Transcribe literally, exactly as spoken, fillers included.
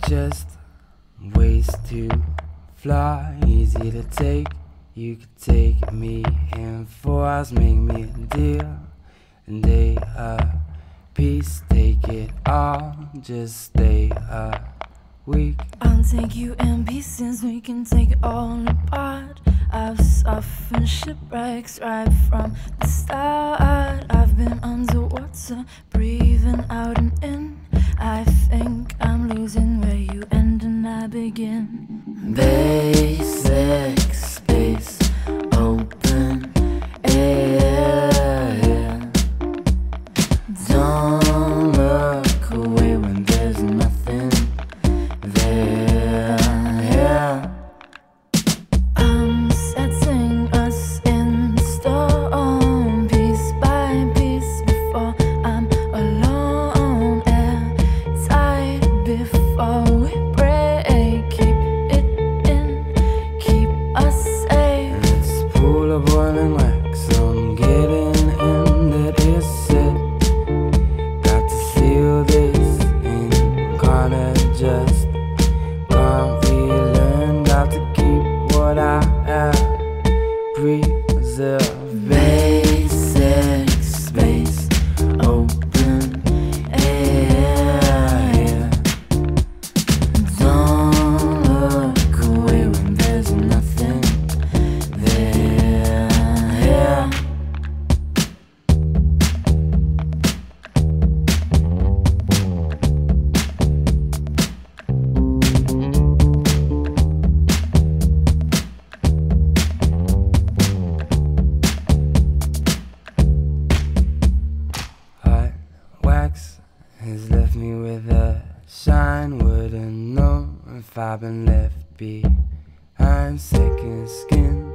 just ways to fly, easy to take. You could take me in four hours, make me a deal, and they a piece, take it all, just stay a week. I'll take you in pieces, we can take it all apart. I've suffered shipwrecks right from the start. I've been underwater, breathing out and in. I think I'm losing where you end and I begin. Basic space, open air. Don't look away when there's nothing there. I'm setting us in stone, piece by piece, before I'm alone. Airtight before we break. Keep it in, keep us safe. It's a pool of boiling wax, I'm getting in, that is it. Got to seal this in, gonna just can't relearn. Got to keep what I have, preserve. Basic space, open air. Don't look away when there's nothing there. Hot wax has left me with a shine. Wouldn't know if I've been left behind. Second skin